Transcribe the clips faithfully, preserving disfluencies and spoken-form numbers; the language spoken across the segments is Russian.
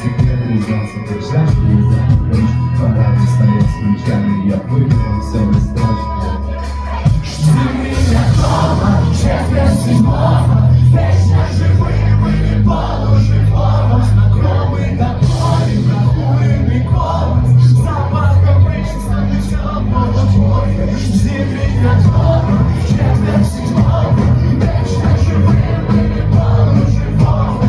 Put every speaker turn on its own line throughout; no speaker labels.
себе признаться, ты жаль, что не знаю прочь. Парадный стоит с ключами, я выберу целый строчки. Жди меня дома, четверть седьмого, вечно живым или полуживого, знакомый готовим, прокуренный голос, запахом вечно теплого кофе. Жди меня дома, четверть седьмого, вечно живым или полуживого,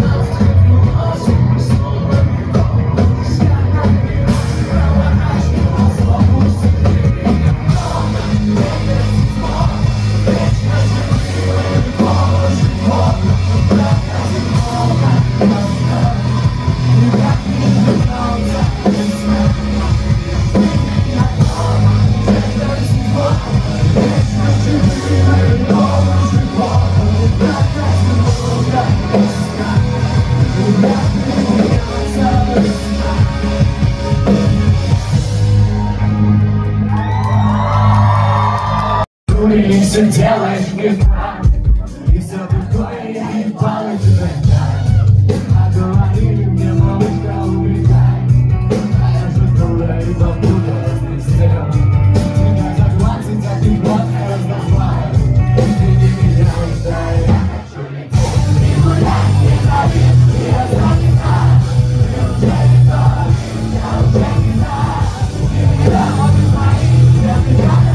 и все делаешь не так, и все такое я ебал и тебя так. А говорили мне, малышка, убегай, а я же дура и запуталась не всем. Тебя за двадцать, а ты год раздавай. Ты не меняешь, да я хочу лететь. И гулять, и ходить, и разгонять. Ты уже не так, я уже не так. И я могу твои, я не так.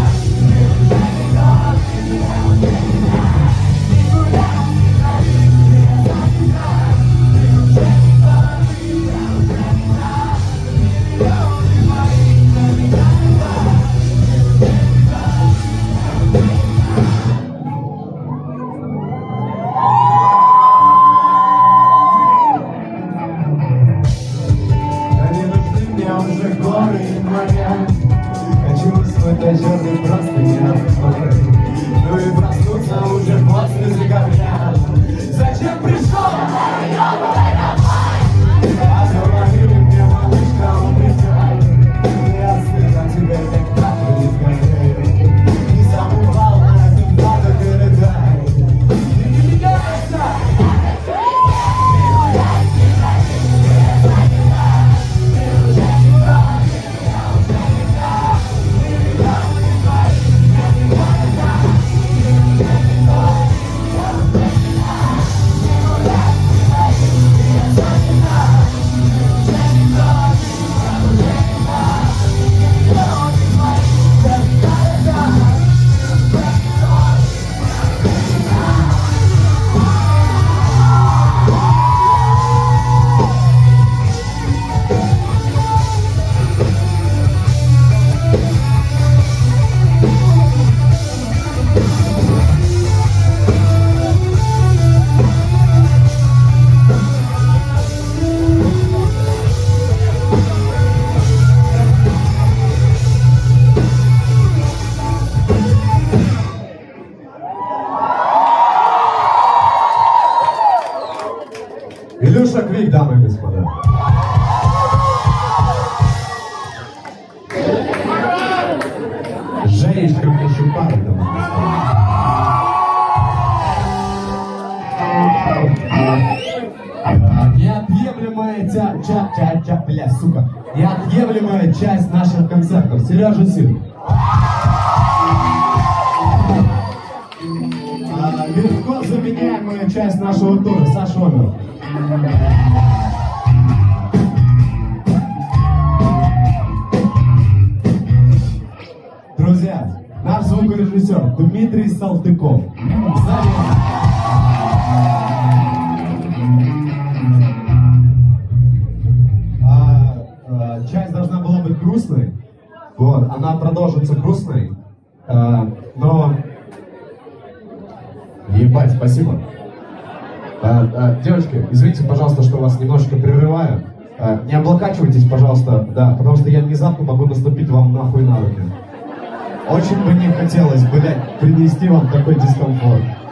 Черный просто не отпускай. Ну и проснуться уже после загоря. Зачем пришел? Ёбаный давай! А говорили мне, малышка, убегай. Я слышал тебя, как так не сгорел. Не забывал на этом надо передай. Ты не меняешься! Ты гуляй, ты ходи, ты разогнай. Ты уже не так, я уже не так. Илюша Квик, дамы и господа. Женечка Кощупар, дамы и господа. Неотъемлемая ча ча ча ча бля, сука. Неотъемлемая часть наших концертов. Сережа Син. Легко заменяемая часть нашего тура. Саша Омер. Друзья, наш звукорежиссер Дмитрий Салтыков. Сзади... а, а, часть должна была быть грустной. Вот, она продолжится грустной. А, но... Ебать, спасибо. А, а, девочки, извините, пожалуйста, что вас немножечко прерываю. А, не облокачивайтесь, пожалуйста, да, потому что я внезапно могу наступить вам нахуй на руки. Очень бы не хотелось, блядь, принести вам такой дискомфорт.